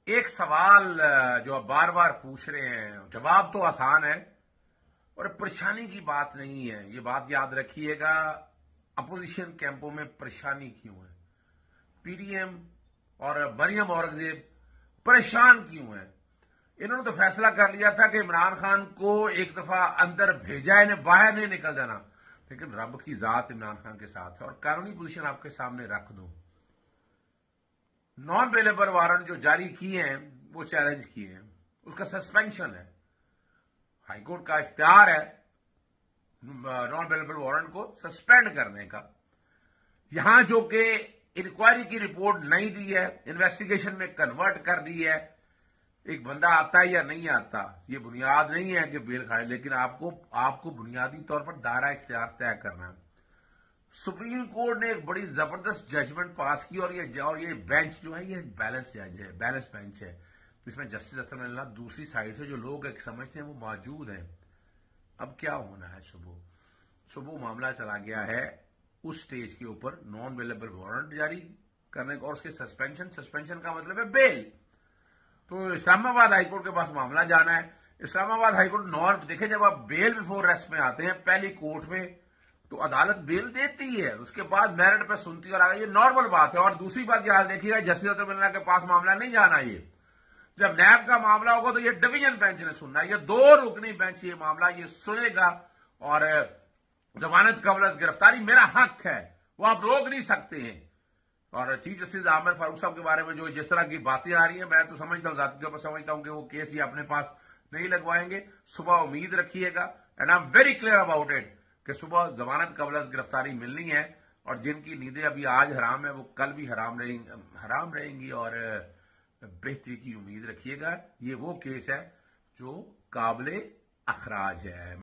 एक सवाल जो आप बार बार पूछ रहे हैं, जवाब तो आसान है और परेशानी की बात नहीं है। ये बात याद रखिएगा, अपोजिशन कैंपों में परेशानी क्यों है? पीडीएम और मरियम औरंगजेब परेशान क्यों है? इन्होंने तो फैसला कर लिया था कि इमरान खान को एक दफा अंदर भेजा, इन्हें बाहर नहीं निकल जाना। लेकिन रब की जात इमरान खान के साथ है और कानूनी पोजीशन आपके सामने रख दो। नॉन बेलेबल वारंट जो जारी किए हैं वो चैलेंज किए हैं, उसका सस्पेंशन है। हाईकोर्ट का इख्तियार है नॉन बेलेबल वारंट को सस्पेंड करने का। यहां जो कि इंक्वायरी की रिपोर्ट नहीं दी है, इन्वेस्टिगेशन में कन्वर्ट कर दी है। एक बंदा आता है या नहीं आता, ये बुनियाद नहीं है कि बेल खाए, लेकिन आपको बुनियादी तौर पर दायरा इख्तियार तय करना है। सुप्रीम कोर्ट ने एक बड़ी जबरदस्त जजमेंट पास की और ये बेंच जो है ये बैलेंस जज है, बैलेंस बेंच है, जिसमें जस्टिस अख्तर अल्लाह दूसरी साइड से जो लोग एक समझते हैं वो मौजूद हैं। अब क्या होना है? सुबह मामला चला गया है उस स्टेज के ऊपर नॉन बेलेबल वारंट जारी करने का और उसके सस्पेंशन का मतलब है बेल। तो इस्लामाबाद हाईकोर्ट के पास मामला जाना है। इस्लामाबाद हाईकोर्ट नॉन देखे, जब आप बेल बिफोर रेस्ट में आते हैं पहली कोर्ट में तो अदालत बेल देती है, उसके बाद मेरिट पर सुनती है और आगे, ये नॉर्मल बात है। और दूसरी बात याद देखिएगा, जस्टिस अख्तर अल्लाह के पास मामला नहीं जाना। ये जब नैब का मामला होगा तो ये डिवीजन बेंच ने सुनना है, ये 2 रुकनी बेंच ये मामला ये सुनेगा। और जमानत कबल गिरफ्तारी मेरा हक है, वो आप रोक नहीं सकते हैं। और चीफ जस्टिस आमिर फारूक साहब के बारे में जो जिस तरह की बातें आ रही हैं, मैं तो समझता हूं जाती तौर पर समझता हूं कि वो केस ये अपने पास नहीं लगवाएंगे। सुबह उम्मीद रखिएगा, and I am very clear about it, कि सुबह जमानत कबल गिरफ्तारी मिलनी है। और जिनकी नींदें अभी आज हराम है वो कल भी हराम रहेंगी। और बेहतरी की उम्मीद रखिएगा। ये वो केस है जो काबिले अखराज है।